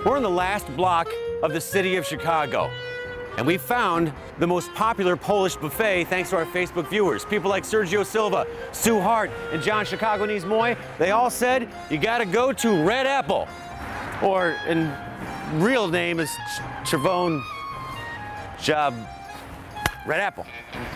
We're in the last block of the city of Chicago, and we found the most popular Polish buffet thanks to our Facebook viewers. People like Sergio Silva, Sue Hart, and John Chicagonese Moy, they all said you gotta go to Red Apple. Or in real name is Chavone Job Red Apple.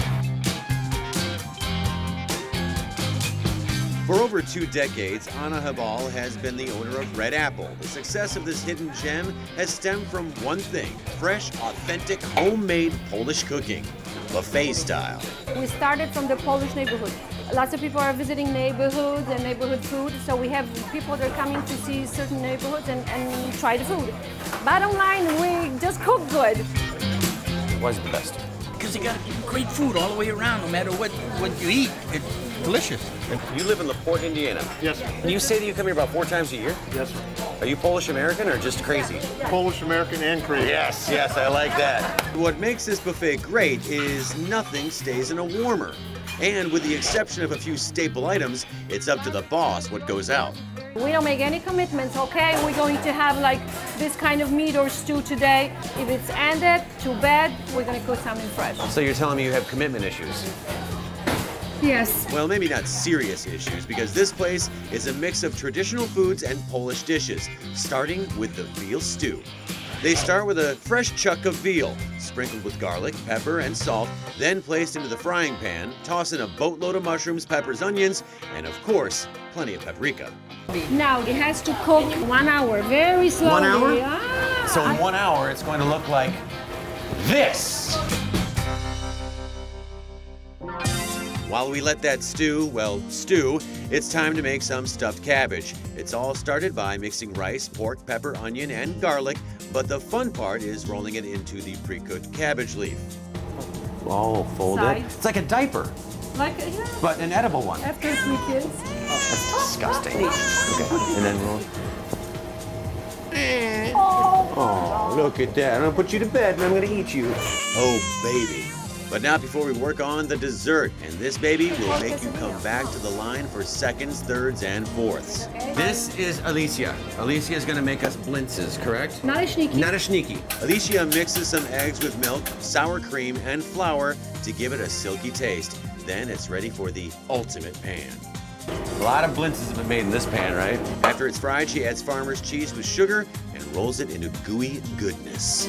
For over 2 decades, Anna Habal has been the owner of Red Apple. The success of this hidden gem has stemmed from one thing: fresh, authentic, homemade Polish cooking, buffet style. We started from the Polish neighborhood. Lots of people are visiting neighborhoods and neighborhood food, so we have people that are coming to see certain neighborhoods and try the food. Bottom line, we just cook good. Why is it the best? Because you got great food all the way around, no matter what you eat. It's delicious. You live in LaPorte, Indiana. Yes, sir. And you say that you come here about 4 times a year? Yes, sir. Are you Polish-American or just crazy? Polish, American, and crazy. Yes, yes, I like that. What makes this buffet great is nothing stays in a warmer. And with the exception of a few staple items, it's up to the boss what goes out. We don't make any commitments, okay? We're going to have like this kind of meat or stew today. If it's ended, too bad, we're gonna cook something fresh. So you're telling me you have commitment issues? Yes. Well, maybe not serious issues, because this place is a mix of traditional foods and Polish dishes, starting with the veal stew. They start with a fresh chuck of veal, sprinkled with garlic, pepper, and salt, then placed into the frying pan. Toss in a boatload of mushrooms, peppers, onions, and of course, plenty of paprika. Now it has to cook 1 hour, very slowly. 1 hour? Ah. So in 1 hour, it's going to look like this. While we let that stew, it's time to make some stuffed cabbage. It's all started by mixing rice, pork, pepper, onion, and garlic, but the fun part is rolling it into the pre-cooked cabbage leaf. Oh, fold it. It's like a diaper, Like, yeah. but an edible one. After 3 kids. That's disgusting. Okay, and then roll. Oh, look at that. I'm gonna put you to bed and I'm gonna eat you. Oh, baby. But not before we work on the dessert. And this baby will make you come back to the line for seconds, thirds, and fourths. This is Alicia. Alicia is gonna make us blintzes, correct? Naleśniki. Naleśniki. Alicia mixes some eggs with milk, sour cream, and flour to give it a silky taste. Then it's ready for the ultimate pan. A lot of blintzes have been made in this pan, right? After it's fried, she adds farmer's cheese with sugar and rolls it into gooey goodness.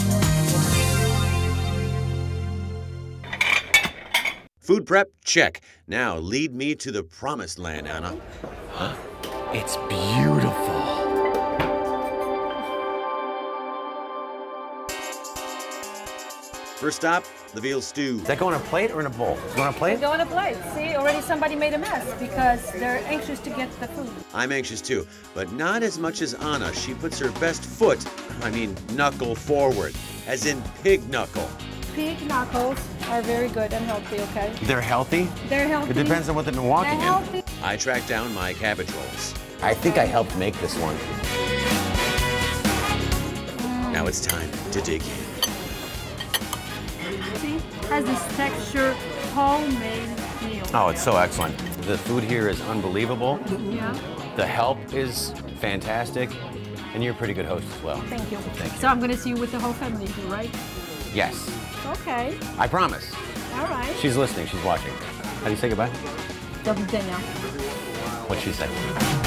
Food prep, check. Now lead me to the promised land, Anna. Huh? It's beautiful. First stop, the veal stew. Does that go on a plate or in a bowl? You want a plate? Go on a plate. See, already somebody made a mess because they're anxious to get the food. I'm anxious too, but not as much as Anna. She puts her best foot, knuckle forward, as in pig knuckle. Pig knuckles are very good and healthy, okay? They're healthy? They're healthy. It depends on what they've been walking They're healthy. in. I tracked down my cabbage rolls. I think I helped make this one. Now it's time to dig in. See, has this texture, homemade meal. Oh, it's so excellent. The food here is unbelievable. Yeah. The help is fantastic. And you're a pretty good host as well. Thank you. Thank you. So I'm gonna see you with the whole family too, right? Yes. Okay. I promise. All right. She's listening. She's watching. How do you say goodbye? Do widzenia. What'd she say?